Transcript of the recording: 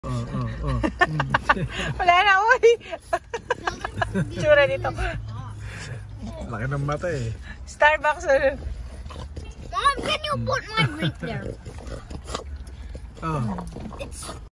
Wala na, uy. Tsura dito. Laki ng mata eh. Starbucks. Mom, can you put my drink there? Oh. It's